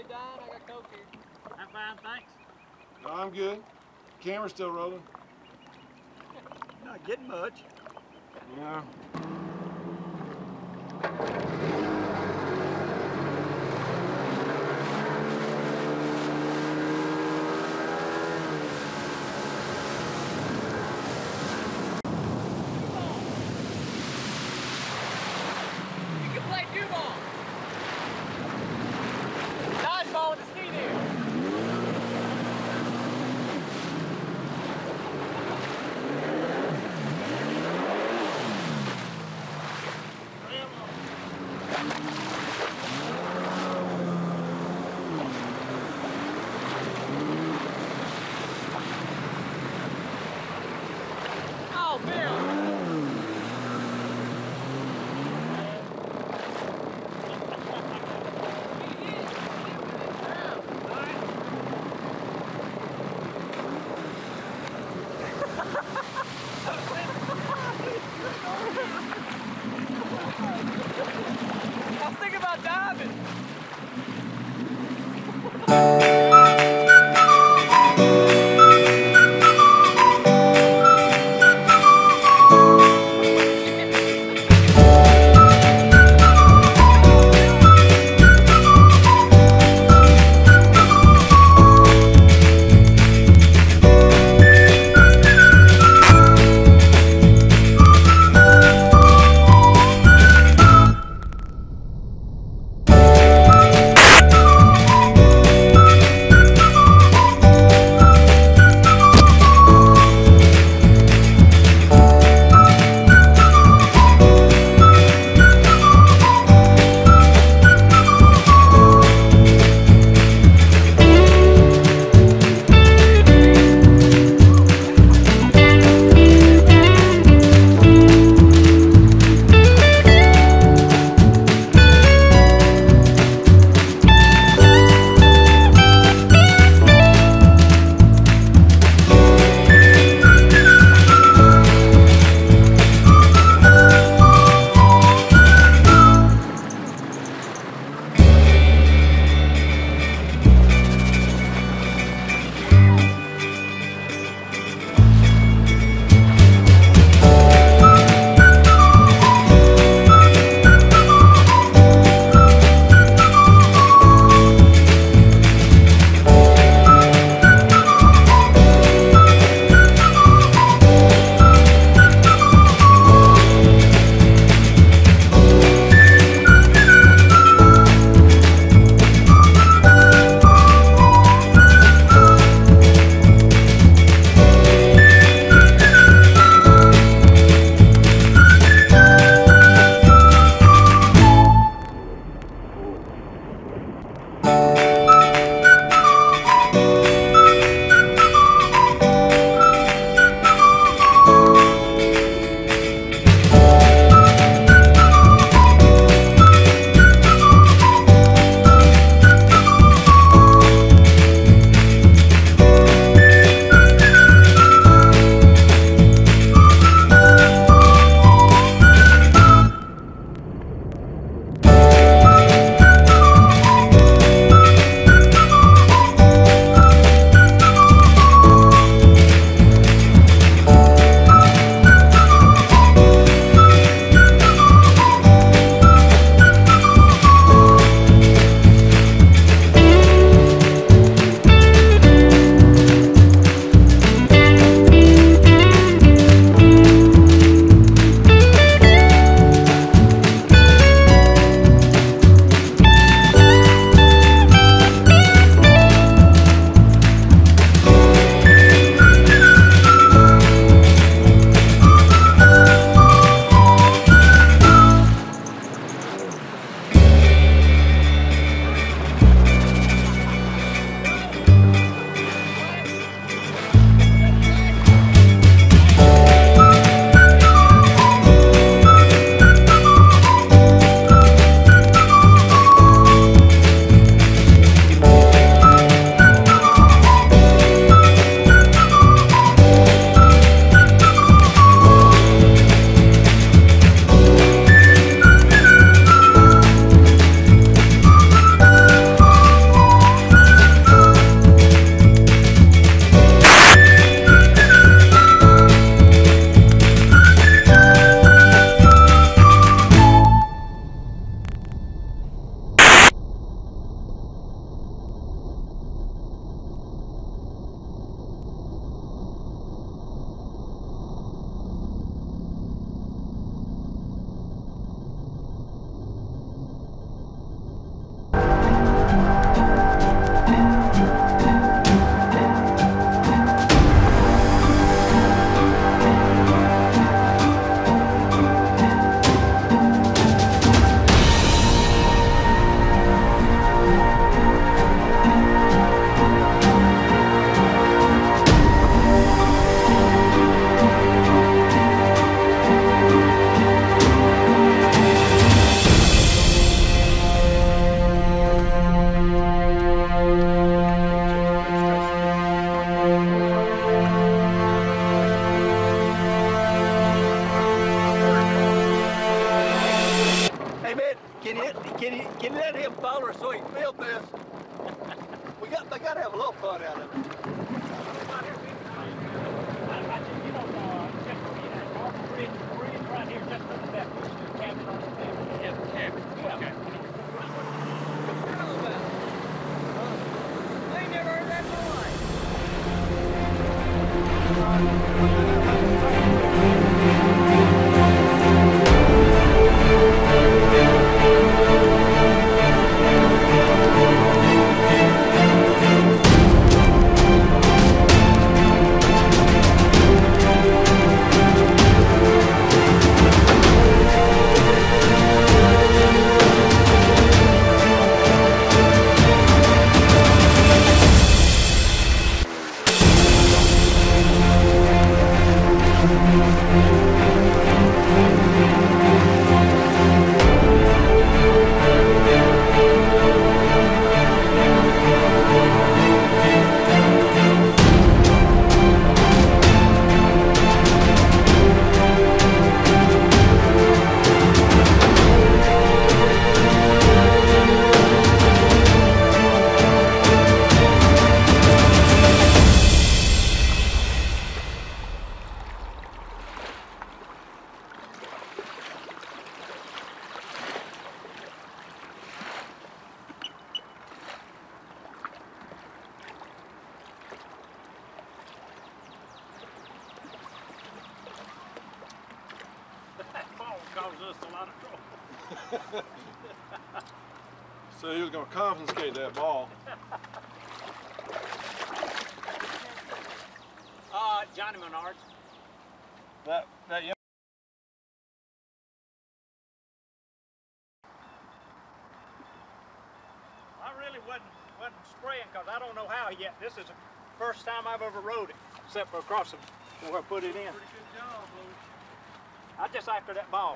Hey, Don, I got Coke here. I'm fine, thanks. No, I'm good. Camera's still rolling. Not getting much. Yeah. You can play doo-ball. Dodgeball with the seat here. Can you let him follow so he can film this? They gotta have a little fun out of it. Right here, just for the left, cabin on the left. Yep, cabin. Okay. I ain't never heard that noise. Caused us a lot of trouble. So he was gonna confiscate that ball. Johnny Menard. That young. I really wasn't spraying because I don't know how yet. This is the first time I've ever rode it, except for across where I put it in. Pretty good job, Louis. I just after that ball.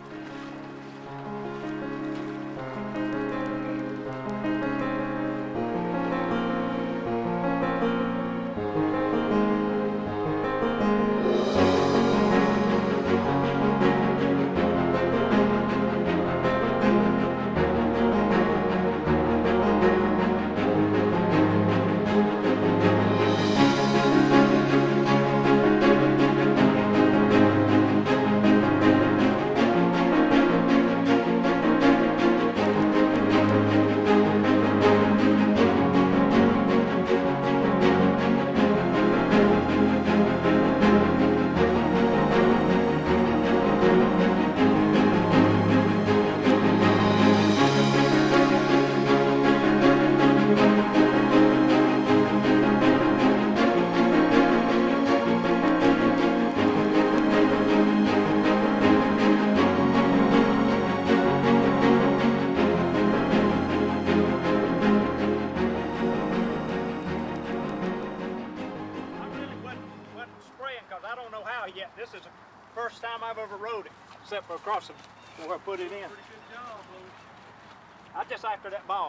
I don't know how yet. This is the first time I've ever rode it, except for across where I put it in. Pretty good job, Louis. I just after that ball.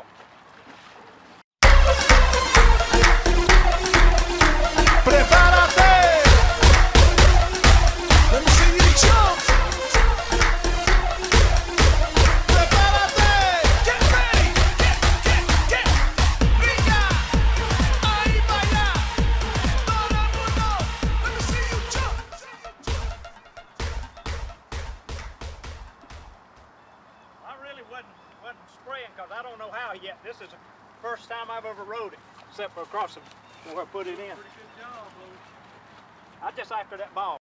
Prepárate. Let me see you jump. Prepárate. Get ready. Get. Brinca. Ahí va allá. Todo el mundo. Let me see you jump. I really wasn't spraying because I don't know how yet. This is the first time I've ever rode it, except for across where I put it in. Pretty good job, Louis. I just after that ball.